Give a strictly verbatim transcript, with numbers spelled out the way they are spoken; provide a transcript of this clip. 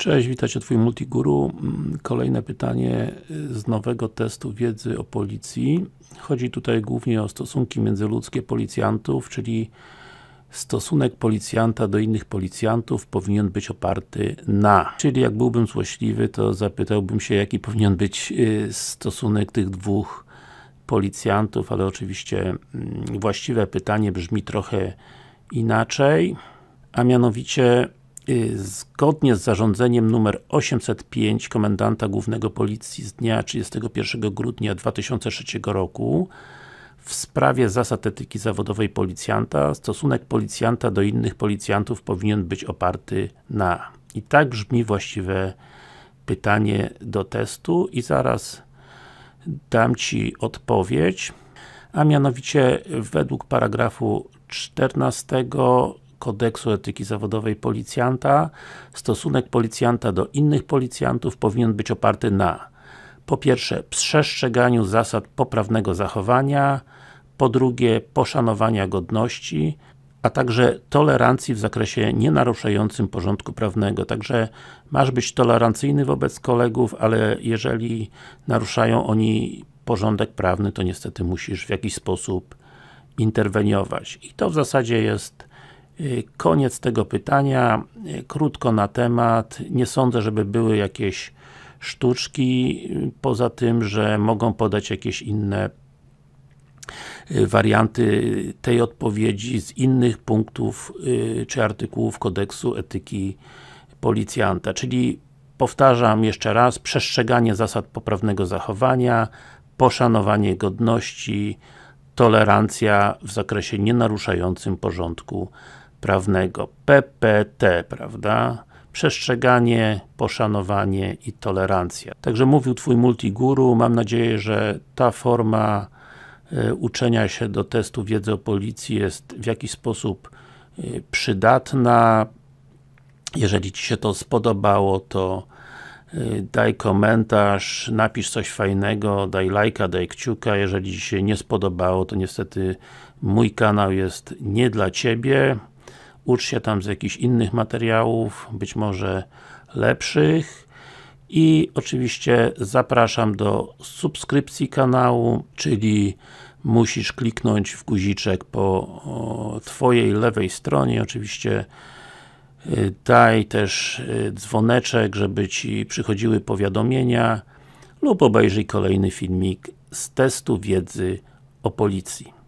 Cześć, witajcie Twój Multiguru. Kolejne pytanie z nowego testu wiedzy o policji. Chodzi tutaj głównie o stosunki międzyludzkie policjantów, czyli stosunek policjanta do innych policjantów powinien być oparty na. Czyli jak byłbym złośliwy, to zapytałbym się, jaki powinien być stosunek tych dwóch policjantów, ale oczywiście właściwe pytanie brzmi trochę inaczej, a mianowicie zgodnie z zarządzeniem numer osiemset pięć Komendanta Głównego Policji z dnia trzydziestego pierwszego grudnia dwa tysiące trzeciego roku w sprawie zasad etyki zawodowej policjanta, stosunek policjanta do innych policjantów powinien być oparty na. I tak brzmi właściwe pytanie do testu i zaraz dam Ci odpowiedź, a mianowicie według paragrafu czternastego Kodeksu Etyki Zawodowej Policjanta stosunek policjanta do innych policjantów powinien być oparty na: po pierwsze, przestrzeganiu zasad poprawnego zachowania, po drugie, poszanowania godności, a także tolerancji w zakresie nienaruszającym porządku prawnego. Także masz być tolerancyjny wobec kolegów, ale jeżeli naruszają oni porządek prawny, to niestety musisz w jakiś sposób interweniować. I to w zasadzie jest koniec tego pytania. Krótko na temat. Nie sądzę, żeby były jakieś sztuczki, poza tym, że mogą podać jakieś inne warianty tej odpowiedzi z innych punktów czy artykułów Kodeksu Etyki Policjanta. Czyli powtarzam jeszcze raz, przestrzeganie zasad poprawnego zachowania, poszanowanie godności, tolerancja w zakresie nienaruszającym porządku prawnego. P P T, prawda? Przestrzeganie, poszanowanie i tolerancja. Także mówił Twój Multiguru. Mam nadzieję, że ta forma y, uczenia się do testu wiedzy o policji jest w jakiś sposób y, przydatna. Jeżeli Ci się to spodobało, to y, daj komentarz, napisz coś fajnego, daj lajka, daj kciuka. Jeżeli Ci się nie spodobało, to niestety mój kanał jest nie dla Ciebie. Ucz się tam z jakichś innych materiałów, być może lepszych. I oczywiście zapraszam do subskrypcji kanału, czyli musisz kliknąć w guziczek po Twojej lewej stronie. Oczywiście daj też dzwoneczek, żeby Ci przychodziły powiadomienia, lub obejrzyj kolejny filmik z testu wiedzy o policji.